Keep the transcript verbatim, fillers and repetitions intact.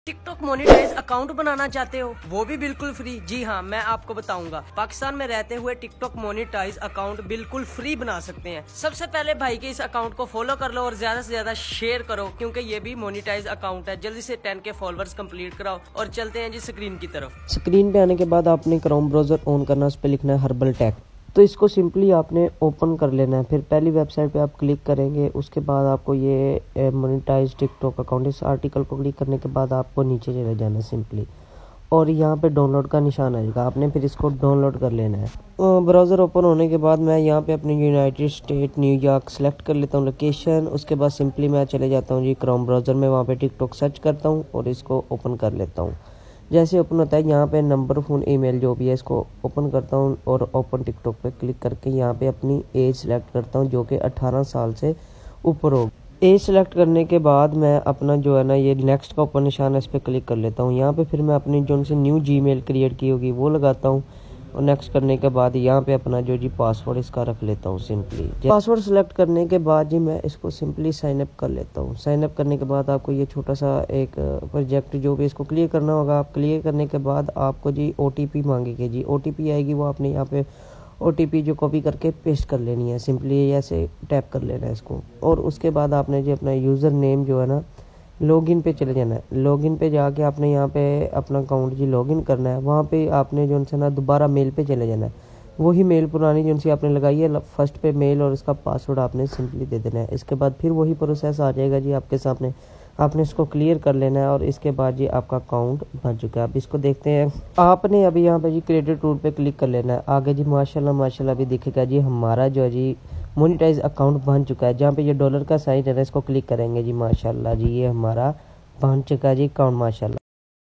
TikTok monetize account बनाना चाहते हो, वो भी बिल्कुल फ्री। जी हाँ, मैं आपको बताऊंगा। पाकिस्तान में रहते हुए टिकटॉक मोनेटाइज अकाउंट बिल्कुल फ्री बना सकते हैं। सबसे पहले भाई के इस अकाउंट को फॉलो कर लो और ज्यादा से ज्यादा शेयर करो, क्योंकि ये भी मोनेटाइज अकाउंट है। जल्दी से टेन के फॉलोअर्स कंप्लीट कराओ और चलते हैं जी स्क्रीन की तरफ। स्क्रीन पे आने के बाद आपने क्रोम ब्राउजर ऑन करना, उस पर लिखना है हर्बल टेक। तो इसको सिंपली आपने ओपन कर लेना है। फिर पहली वेबसाइट पे आप क्लिक करेंगे, उसके बाद आपको ये मोनेटाइज टिकटॉक अकाउंट, इस आर्टिकल को क्लिक करने के बाद आपको नीचे चले जाना है सिंपली, और यहाँ पे डाउनलोड का निशान आएगा, आपने फिर इसको डाउनलोड कर लेना है। ब्राउज़र ओपन होने के बाद मैं यहाँ पे अपनी यूनाइटेड स्टेट न्यूयॉर्क सेलेक्ट कर लेता हूँ लोकेशन। उसके बाद सिंपली मैं चले जाता हूँ जी क्रोम ब्राउज़र में, वहाँ पे टिकटॉक सर्च करता हूँ और इसको ओपन कर लेता हूँ। जैसे ओपन होता है यहाँ पे नंबर फ़ोन ईमेल जो भी है इसको ओपन करता हूँ और ओपन टिकटॉक पे क्लिक करके यहाँ पे अपनी एज सेलेक्ट करता हूँ जो कि अठारह साल से ऊपर हो। एज सेलेक्ट करने के बाद मैं अपना जो है ना ये नेक्स्ट का ऊपर निशान है, इस पर क्लिक कर लेता हूँ। यहाँ पे फिर मैं अपनी जो उनसे न्यू जीमेल क्रिएट की होगी वो लगाता हूँ और नेक्स्ट करने के बाद यहाँ पे अपना जो जी पासवर्ड इसका रख लेता हूँ सिंपली। पासवर्ड सेलेक्ट करने के बाद जी मैं इसको सिंपली साइन अप कर लेता हूँ। साइन अप करने के बाद आपको ये छोटा सा एक प्रोजेक्ट जो भी इसको क्लियर करना होगा। आप क्लियर करने के बाद आपको जी ओ टी पी मांगेगी, जी ओ टी पी आएगी, वो आपने यहाँ पे ओ टी पी जो कॉपी करके पेस्ट कर लेनी है। सिंपली ऐसे टैप कर लेना है इसको, और उसके बाद आपने जी अपना यूज़र नेम जो है ना लॉगिन पे चले जाना है। लॉगिन पे जाके आपने यहाँ पे अपना अकाउंट जी लॉगिन करना है। वहाँ पे आपने जो उनसे ना दोबारा मेल पे चले जाना है, वही मेल पुरानी जो उनसे आपने लगाई है फर्स्ट पे मेल, और उसका पासवर्ड आपने सिंपली दे देना है। इसके बाद फिर वही प्रोसेस आ जाएगा जी आपके सामने, आपने इसको क्लियर कर लेना है और इसके बाद जी आपका अकाउंट बन चुका है। अब इसको देखते हैं। आपने अभी यहाँ पे जी क्रेडिट टूल पे क्लिक कर लेना है। आगे जी माशाल्लाह माशाल्लाह अभी दिखेगा जी हमारा जो है जी मोनेटाइज अकाउंट बन चुका है। जहाँ पे ये डॉलर का साइन है ना इसको क्लिक करेंगे जी माशाल्लाह जी ये हमारा बन चुका है जी अकाउंट माशाल्लाह।